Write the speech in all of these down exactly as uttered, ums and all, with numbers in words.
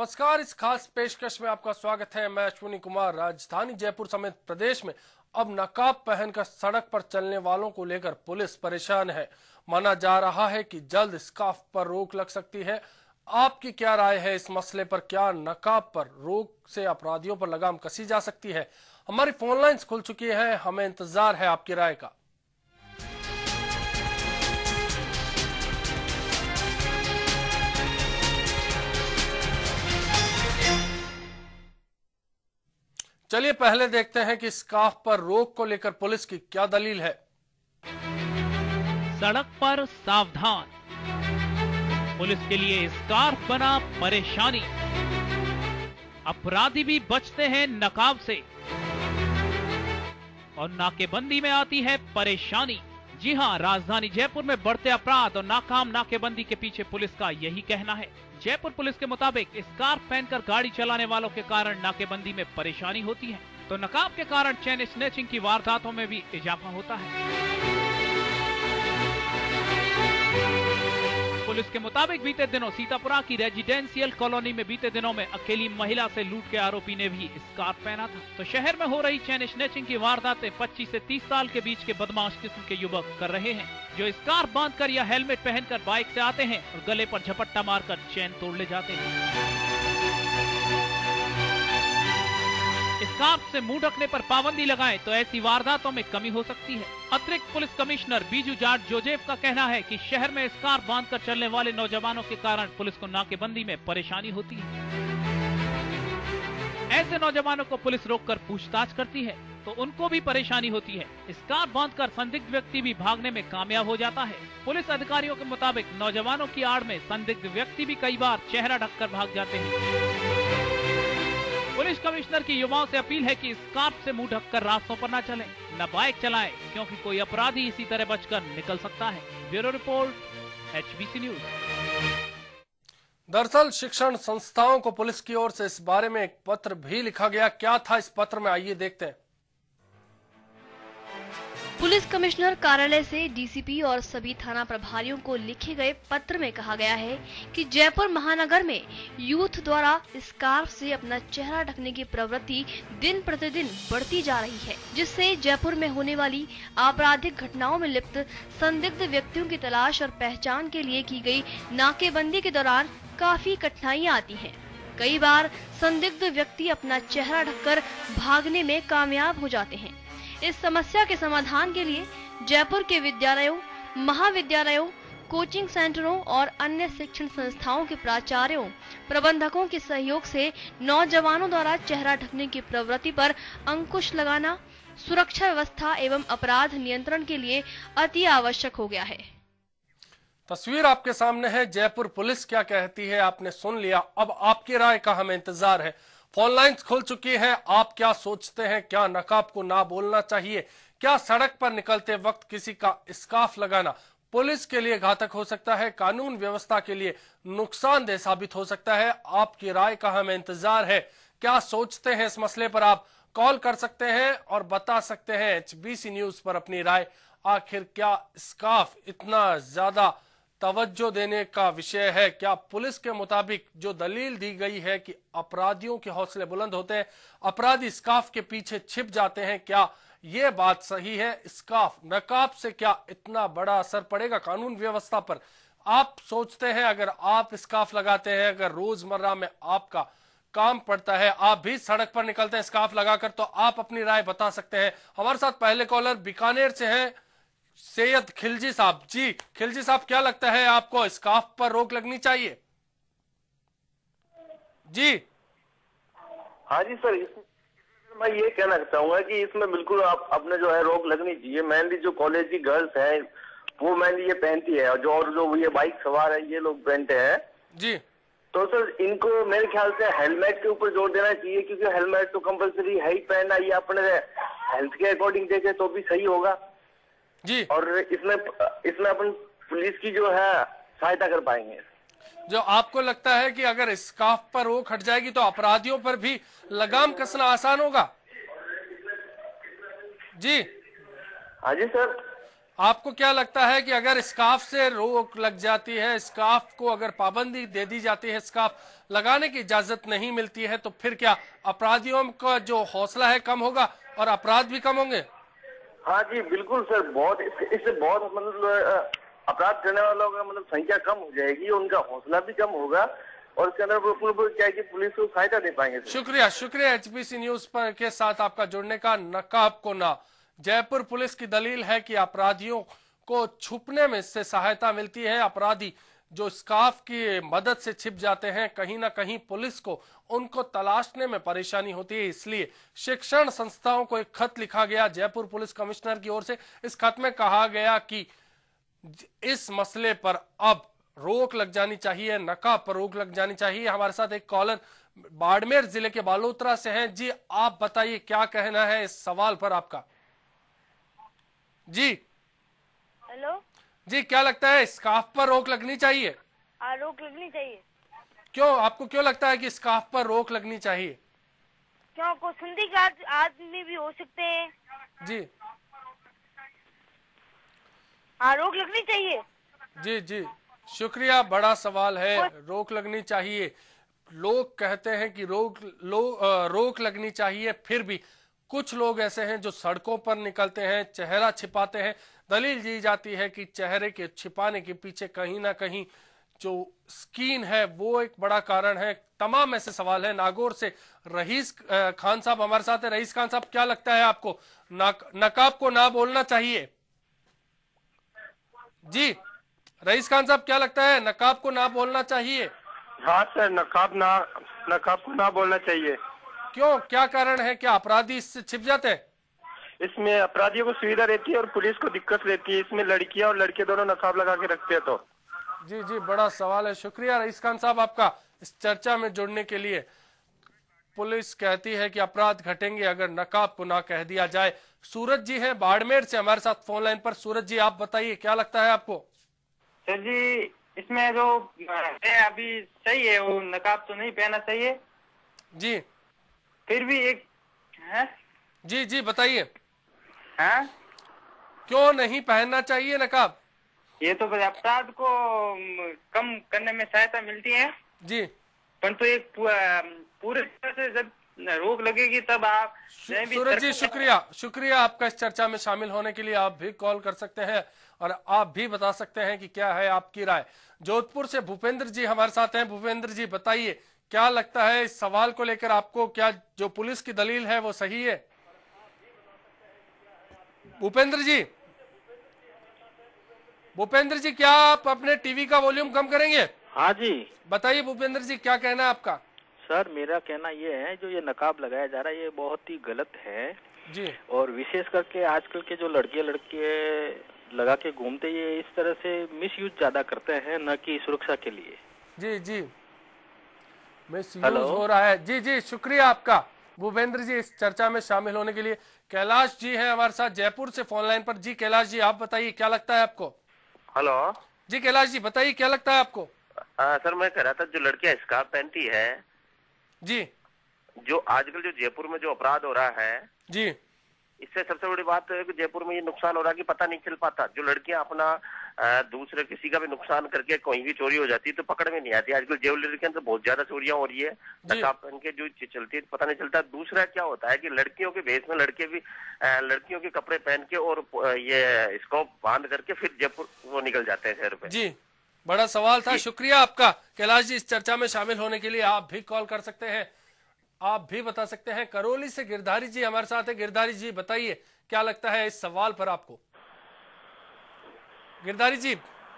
नमस्कार, इस खास पेशकश में आपका स्वागत है। मैं अश्विनी कुमार। राजधानी जयपुर समेत प्रदेश में अब नकाब पहनकर सड़क पर चलने वालों को लेकर पुलिस परेशान है। माना जा रहा है कि जल्द स्कार्फ पर रोक लग सकती है। आपकी क्या राय है इस मसले पर? क्या नकाब पर रोक से अपराधियों पर लगाम कसी जा सकती है? हमारी फोन लाइन्स खुल चुकी है, हमें इंतजार है आपकी राय का। चलिए पहले देखते हैं कि स्कार्फ पर रोक को लेकर पुलिस की क्या दलील है। सड़क पर सावधान, पुलिस के लिए स्कार्फ बना परेशानी। अपराधी भी बचते हैं नकाब से और नाकेबंदी में आती है परेशानी। जी हां, राजधानी जयपुर में बढ़ते अपराध और नाकाम नाकेबंदी के पीछे पुलिस का यही कहना है। जयपुर पुलिस के मुताबिक स्कार्फ पहनकर गाड़ी चलाने वालों के कारण नाकेबंदी में परेशानी होती है, तो नकाब के कारण चेन स्नैचिंग की वारदातों में भी इजाफा होता है। पुलिस के मुताबिक बीते दिनों सीतापुरा की रेजिडेंशियल कॉलोनी में बीते दिनों में अकेली महिला से लूट के आरोपी ने भी स्कार्फ पहना था। तो शहर में हो रही चेन स्नैचिंग की वारदातें पच्चीस से तीस साल के बीच के बदमाश किस्म के युवक कर रहे हैं, जो स्कार्फ बांधकर या हेलमेट पहनकर बाइक से आते हैं और गले पर झपट्टा मारकर चेन तोड़ ले जाते हैं। स्कार्फ से मुंह ढकने पर पाबंदी लगाएं तो ऐसी वारदातों में कमी हो सकती है। अतिरिक्त पुलिस कमिश्नर बीजू जाट जोजेफ का कहना है कि शहर में स्कार्फ बांधकर चलने वाले नौजवानों के कारण पुलिस को नाकेबंदी में परेशानी होती है। ऐसे नौजवानों को पुलिस रोककर पूछताछ करती है तो उनको भी परेशानी होती है। स्कार्फ बांधकर संदिग्ध व्यक्ति भी भागने में कामयाब हो जाता है। पुलिस अधिकारियों के मुताबिक नौजवानों की आड़ में संदिग्ध व्यक्ति भी कई बार चेहरा ढककर भाग जाते हैं। पुलिस कमिश्नर की युवाओं से अपील है कि स्कार्फ से मुंह ढककर रास्तों पर न चलें, न बाइक चलाएं, क्योंकि कोई अपराधी इसी तरह बचकर निकल सकता है। Bureau report, HBC news. दरअसल शिक्षण संस्थाओं को पुलिस की ओर से इस बारे में एक पत्र भी लिखा गया। क्या था इस पत्र में, आइए देखते हैं। पुलिस कमिश्नर कार्यालय से डीसीपी और सभी थाना प्रभारियों को लिखे गए पत्र में कहा गया है कि जयपुर महानगर में यूथ द्वारा स्कार्फ से अपना चेहरा ढकने की प्रवृत्ति दिन प्रतिदिन बढ़ती जा रही है, जिससे जयपुर में होने वाली आपराधिक घटनाओं में लिप्त संदिग्ध व्यक्तियों की तलाश और पहचान के लिए की गई नाकेबंदी के दौरान काफी कठिनाइयाँ आती हैं। कई बार संदिग्ध व्यक्ति अपना चेहरा ढककर भागने में कामयाब हो जाते हैं। इस समस्या के समाधान के लिए जयपुर के विद्यालयों, महाविद्यालयों, कोचिंग सेंटरों और अन्य शिक्षण संस्थाओं के प्राचार्यों, प्रबंधकों के सहयोग से नौजवानों द्वारा चेहरा ढकने की प्रवृत्ति पर अंकुश लगाना सुरक्षा व्यवस्था एवं अपराध नियंत्रण के लिए अति आवश्यक हो गया है। तस्वीर आपके सामने है। जयपुर पुलिस क्या कहती है आपने सुन लिया। अब आपकी राय का हमें इंतजार है। फोन लाइन्स खुल चुकी है। आप क्या सोचते हैं? क्या नकाब को ना बोलना चाहिए? क्या सड़क पर निकलते वक्त किसी का स्कार्फ लगाना पुलिस के लिए घातक हो सकता है, कानून व्यवस्था के लिए नुकसानदेह साबित हो सकता है? आपकी राय का हमें इंतजार है। क्या सोचते हैं इस मसले पर? आप कॉल कर सकते हैं और बता सकते हैं एचबीसी न्यूज पर अपनी राय। आखिर क्या स्कार्फ इतना ज्यादा तवज्जो देने का विषय है? क्या पुलिस के मुताबिक जो दलील दी गई है कि अपराधियों के हौसले बुलंद होते हैं, अपराधी स्कार्फ के पीछे छिप जाते हैं, क्या ये बात सही है? स्कार्फ, नकाब से क्या इतना बड़ा असर पड़ेगा कानून व्यवस्था पर? आप सोचते हैं अगर आप स्कार्फ लगाते हैं, अगर रोजमर्रा में आपका काम पड़ता है, आप भी सड़क पर निकलते हैं स्कार्फ लगाकर, तो आप अपनी राय बता सकते हैं। हमारे साथ पहले कॉलर बीकानेर से हैं, सैयद खिलजी साहब। जी खिलजी साहब, क्या लगता है आपको, स्कार्फ पर रोक लगनी चाहिए? जी हाँ जी सर, मैं ये कहना चाहूंगा कि इसमें बिल्कुल आप अपने जो है रोक लगनी चाहिए। मेनली जो कॉलेज की गर्ल्स हैं वो मेनली ये पहनती है, जो और जो ये बाइक सवार है ये लोग पहनते हैं जी। तो सर इनको मेरे ख्याल से हेलमेट के ऊपर जोर देना चाहिए, क्योंकि हेलमेट तो कंपलसरी है ही पहनना। ये अपने हेल्थ के अकॉर्डिंग देखे तो भी सही होगा जी। और इसमें इसमें अपन पुलिस की जो है सहायता कर पाएंगे। जो आपको लगता है कि अगर स्कार्फ पर रोक हट जाएगी तो अपराधियों पर भी लगाम कसना आसान होगा? जी हाँ जी सर। आपको क्या लगता है कि अगर स्कार्फ से रोक लग जाती है, स्कार्फ को अगर पाबंदी दे दी जाती है, स्कार्फ लगाने की इजाजत नहीं मिलती है, तो फिर क्या अपराधियों का जो हौसला है कम होगा और अपराध भी कम होंगे? हाँ जी बिल्कुल सर, बहुत इससे, इससे बहुत मतलब अपराध करने वालों का मतलब संख्या कम हो जाएगी, उनका हौसला भी कम होगा और इसके अंदर क्या है कि पुलिस को सहायता दे पाएंगे। शुक्रिया शुक्रिया एचबीसी न्यूज पर के साथ आपका जुड़ने का। नकाब को ना, जयपुर पुलिस की दलील है कि अपराधियों को छुपने में से सहायता मिलती है। अपराधी जो स्कार्फ की मदद से छिप जाते हैं, कहीं ना कहीं पुलिस को उनको तलाशने में परेशानी होती है। इसलिए शिक्षण संस्थाओं को एक खत लिखा गया जयपुर पुलिस कमिश्नर की ओर से। इस खत में कहा गया कि इस मसले पर अब रोक लग जानी चाहिए, नकाब पर रोक लग जानी चाहिए। हमारे साथ एक कॉलर बाड़मेर जिले के बालोतरा से हैं। जी आप बताइए क्या कहना है इस सवाल पर आपका? जी हेलो जी, क्या लगता है स्कार्फ पर रोक लगनी चाहिए? हाँ रोक लगनी चाहिए। क्यों, आपको क्यों लगता है कि स्कार्फ पर रोक लगनी चाहिए? क्यों को सुंदी का आदमी भी हो सकते हैं। जी हाँ रोक लगनी चाहिए। जी जी शुक्रिया, बड़ा सवाल है, रोक लगनी चाहिए। लोग कहते हैं कि रोक लो आ, रोक लगनी चाहिए, फिर भी कुछ लोग ऐसे हैं जो सड़कों पर निकलते हैं, चेहरा छिपाते हैं। दलील दी जाती है कि चेहरे के छिपाने के पीछे कहीं ना कहीं जो स्किन है वो एक बड़ा कारण है। तमाम ऐसे सवाल है। नागौर से रईस खान साहब हमारे साथ है। रईस खान साहब, क्या लगता है आपको, नकाब को ना बोलना चाहिए? जी रईस खान साहब, क्या लगता है नकाब को ना बोलना चाहिए? हाँ सर, नकाब ना नकाब को ना बोलना चाहिए। क्यों, क्या कारण है? क्या अपराधी इससे छिप जाते हैं? इसमें अपराधियों को सुविधा रहती है और पुलिस को दिक्कत रहती है। इसमें लड़कियां और लड़के दोनों नकाब लगा के रखते हैं। तो जी जी बड़ा सवाल है। शुक्रिया रईस खान साहब आपका इस चर्चा में जुड़ने के लिए। पुलिस कहती है कि अपराध घटेंगे अगर नकाब को ना कह दिया जाए। सूरज जी हैं बाड़मेर से हमारे साथ फोन लाइन पर। सूरज जी आप बताइए क्या लगता है आपको? सर जी, इसमें जो है अभी सही है, वो नकाब तो नहीं पहनना चाहिए जी, फिर भी एक है। जी जी बताइए, हाँ क्यों नहीं पहनना चाहिए नकाब? ये तो अपराध को कम करने में सहायता मिलती है जी, परंतु एक पूरे तरह से जब रोक लगेगी तब आप सूरज जी शुक्रिया शुक्रिया आपका इस चर्चा में शामिल होने के लिए। आप भी कॉल कर सकते हैं और आप भी बता सकते हैं कि क्या है आपकी राय। जोधपुर से भूपेंद्र जी हमारे साथ हैं। भूपेंद्र जी बताइए क्या लगता है इस सवाल को लेकर आपको, क्या जो पुलिस की दलील है वो सही है? भूपेंद्र जी भूपेंद्र जी क्या आप अपने टीवी का वॉल्यूम कम करेंगे? हाँ जी बताइए भूपेंद्र जी क्या कहना है आपका? सर, मेरा कहना ये है जो ये नकाब लगाया जा रहा है ये बहुत ही गलत है जी, और विशेष करके आजकल के जो लड़के लड़के लगा के घूमते ये इस तरह से मिसयूज ज्यादा करते हैं, न कि सुरक्षा के लिए। जी जी मिसयूज हो रहा है। जी जी शुक्रिया आपका भूपेंद्र जी इस चर्चा में शामिल होने के लिए। कैलाश जी हैं हमारे साथ जयपुर से फोन लाइन पर। जी कैलाश जी आप बताइए क्या लगता है आपको? हेलो जी कैलाश जी बताइए क्या लगता है आपको? आ, सर मैं कह रहा था जो लड़कियां स्कार्फ पहनती है जी, जो आजकल जो जयपुर में जो अपराध हो रहा है जी, इससे सबसे बड़ी बात है कि जयपुर में ये नुकसान हो रहा है कि पता नहीं चल पाता। जो लड़कियां अपना दूसरे किसी का भी नुकसान करके कहीं भी चोरी हो जाती है तो पकड़ में नहीं आती। आजकल ज्वेलरी के अंदर बहुत ज्यादा चोरियां हो रही है, नकाब पहन के जो चलती है पता नहीं चलता। दूसरा क्या होता है कि लड़कियों के भेष में लड़के भी लड़कियों के कपड़े पहन के और ये स्कॉप बांध करके फिर जयपुर वो निकल जाते हैं शहर पे। जी बड़ा सवाल था। शुक्रिया आपका कैलाश जी इस चर्चा में शामिल होने के लिए। आप भी कॉल कर सकते हैं, आप भी बता सकते हैं। करौली से गिरधारी जी हमारे साथ है। गिरधारी जी बताइए क्या लगता है इस सवाल पर आपको? गिरधारी जी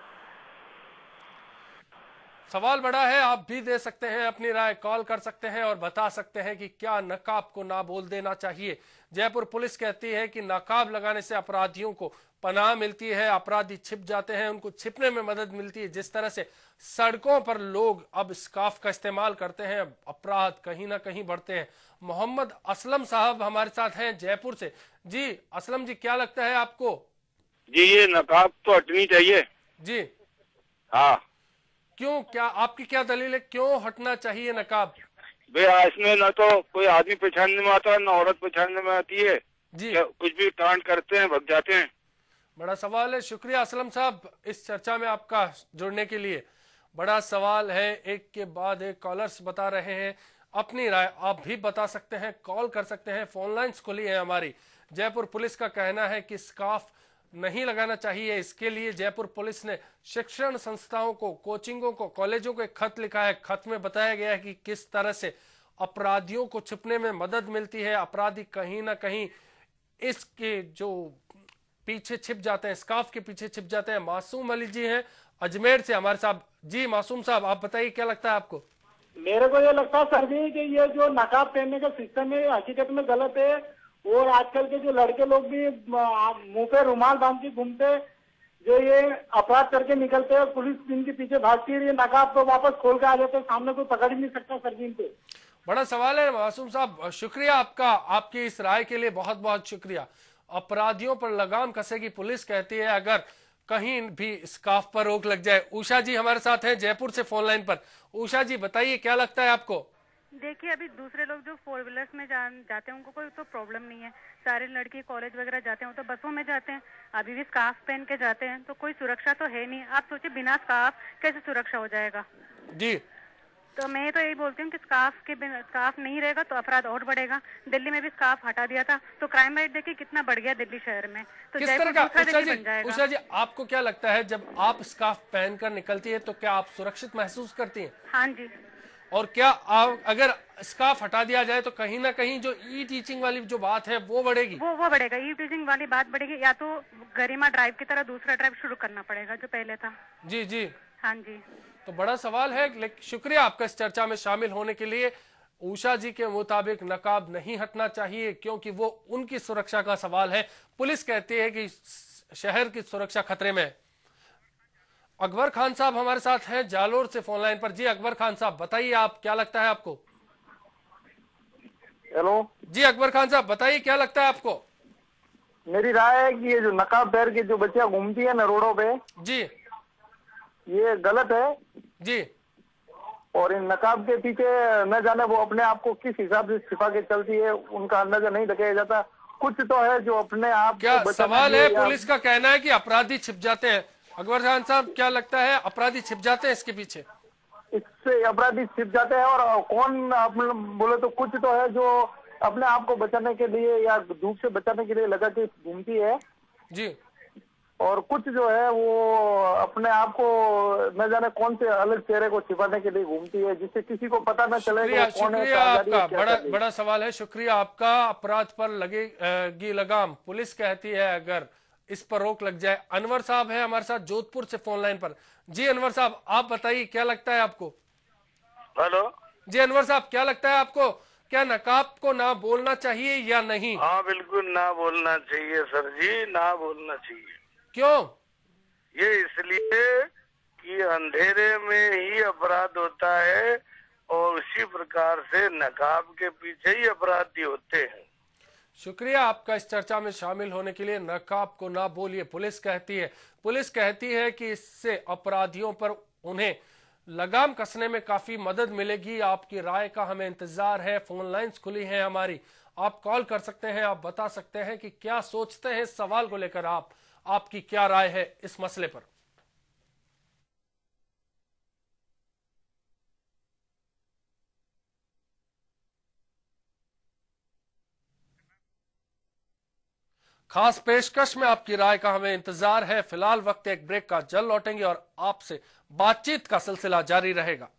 सवाल बड़ा है, आप भी दे सकते हैं अपनी राय, कॉल कर सकते हैं और बता सकते हैं कि क्या नकाब को ना बोल देना चाहिए। जयपुर पुलिस कहती है कि नकाब लगाने से अपराधियों को पनाह मिलती है, अपराधी छिप जाते हैं, उनको छिपने में मदद मिलती है। जिस तरह से सड़कों पर लोग अब स्कार्फ का इस्तेमाल करते हैं, अपराध कहीं ना कहीं बढ़ते हैं। मोहम्मद असलम साहब हमारे साथ हैं जयपुर से। जी असलम जी क्या लगता है आपको? जी ये नकाब तो हटनी चाहिए। जी हाँ, क्यों, क्या आपकी क्या दलील है, क्यों हटना चाहिए नकाब? भैया इसमें न तो कोई आदमी पहचानने में आता है न औरत पहचानने में आती है। जी कुछ भी कांड करते हैं भग जाते हैं। बड़ा सवाल है। शुक्रिया असलम साहब इस चर्चा में आपका जुड़ने के लिए। बड़ा सवाल है, एक के बाद एक कॉलर्स बता रहे हैं अपनी राय। आप भी बता सकते हैं, कॉल कर सकते हैं, फोन लाइन्स खुली है हमारी। जयपुर पुलिस का कहना है कि स्कार्फ नहीं लगाना चाहिए। इसके लिए जयपुर पुलिस ने शिक्षण संस्थाओं को, कोचिंगों को, कॉलेजों को एक खत लिखा है। खत में बताया गया है कि किस तरह से अपराधियों को छिपने में मदद मिलती है। अपराधी कहीं ना कहीं इसके जो पीछे छिप जाते हैं, स्कार्फ के पीछे छिप जाते हैं। मासूम अली जी हैं अजमेर से हमारे साथ। जी मासूम साहब, आप बताइए क्या लगता है आपको? मेरे को ये लगता है सर जी कि ये जो नकाब पहनने का सिस्टम है हकीकत में गलत है। और आजकल के जो लड़के लोग भी मुंह पे रुमाल बांध के घूमते, जो ये अपराध करके निकलते हैं, पुलिस इनके पीछे भागती है, ये नकाब तो वापस खोल के आ जाते हैं, सामने कोई पकड़ ही नहीं सकता सर जी इनके। बड़ा सवाल है मासूम साहब, शुक्रिया आपका, आपकी इस राय के लिए बहुत बहुत शुक्रिया। अपराधियों पर लगाम कसेगी पुलिस, कहती है अगर कहीं भी स्कार्फ पर रोक लग जाए। उषा जी हमारे साथ हैं जयपुर से फोन लाइन पर। उषा जी बताइए क्या लगता है आपको? देखिए, अभी दूसरे लोग जो फोर व्हीलर्स में जा, जाते हैं उनको कोई तो प्रॉब्लम नहीं है। सारे लड़के कॉलेज वगैरह जाते हैं वो तो बसों में जाते हैं, अभी भी स्कार्फ पहन के जाते हैं, तो कोई सुरक्षा तो है नहीं। आप सोचिए बिना स्कार्फ कैसे सुरक्षा हो जाएगा? जी, तो मैं तो यही बोलती हूँ कि स्कार्फ के बिना, स्कार्फ नहीं रहेगा तो अपराध और बढ़ेगा। दिल्ली में भी स्कार्फ हटा दिया था तो क्राइम रेट देखिए कितना बढ़ गया दिल्ली शहर में। तो किस तरह का उषा जी, उषा जी आपको क्या लगता है जब आप स्कार्फ पहनकर निकलती है तो क्या आप सुरक्षित महसूस करती हैं? हाँ जी। और क्या आप, अगर स्कार्फ हटा दिया जाए तो कहीं ना कहीं जो ई टीचिंग वाली जो बात है वो बढ़ेगी? वो वो बढ़ेगा, ई टीचिंग वाली बात बढ़ेगी, या तो गरिमा ड्राइव की तरह दूसरा ड्राइव शुरू करना पड़ेगा जो पहले था। जी जी, हाँ जी। तो बड़ा सवाल है, लेकिन शुक्रिया आपका इस चर्चा में शामिल होने के लिए। उषा जी के मुताबिक नकाब नहीं हटना चाहिए क्योंकि वो उनकी सुरक्षा का सवाल है। पुलिस कहती है कि शहर की सुरक्षा खतरे में है। अकबर खान साहब हमारे साथ हैं जालोर से फोन लाइन पर। जी अकबर खान साहब बताइए, आप क्या लगता है आपको? हेलो जी अकबर खान साहब बताइए क्या लगता है आपको? मेरी राय है कि ये जो नकाब पहन के जो बच्चियां घूमती है ना रोडों पे, जी ये गलत है जी। और इन नकाब के पीछे न जाने वो अपने आप को किस हिसाब से छिपा के चलती है, उनका अंदाजा नहीं लगाया जाता। कुछ तो है जो अपने आप क्या सवाल है, पुलिस का कहना है कि अपराधी छिप जाते हैं। अकबर खान साहब क्या लगता है, अपराधी छिप जाते हैं इसके पीछे? इससे अपराधी छिप जाते हैं और कौन बोले तो कुछ तो है जो अपने आप को बचाने के लिए या धूप से बचाने के लिए लगा के घूमती है जी। और कुछ जो है वो अपने आप को न जाने कौन से अलग चेहरे को छिपाने के लिए घूमती है जिससे किसी को पता न चले। शुक्रिया, शुक्रिया आपका, बड़ा बड़ा सवाल है। शुक्रिया आपका। अपराध पर लगेगी लगाम, पुलिस कहती है अगर इस पर रोक लग जाए। अनवर साहब है हमारे साथ जोधपुर से फोन लाइन पर। जी अनवर साहब आप बताइए क्या लगता है आपको? हेलो जी अनवर साहब क्या लगता है आपको, क्या नकाब को ना बोलना चाहिए या नहीं? हाँ बिल्कुल ना बोलना चाहिए सर जी, ना बोलना चाहिए। क्यों? ये इसलिए कि अंधेरे में ही अपराध होता है और उसी प्रकार से नकाब के पीछे ही अपराधी होते हैं। शुक्रिया आपका इस चर्चा में शामिल होने के लिए। नकाब को ना बोलिए, पुलिस कहती है। पुलिस कहती है कि इससे अपराधियों पर उन्हें लगाम कसने में काफी मदद मिलेगी। आपकी राय का हमें इंतजार है। फोन लाइंस खुली हैं हमारी, आप कॉल कर सकते हैं, आप बता सकते हैं कि क्या सोचते हैं इस सवाल को लेकर, आप आपकी क्या राय है इस मसले पर। खास पेशकश में आपकी राय का हमें इंतजार है। फिलहाल वक्त एक ब्रेक का, जल्द लौटेंगे और आपसे बातचीत का सिलसिला जारी रहेगा।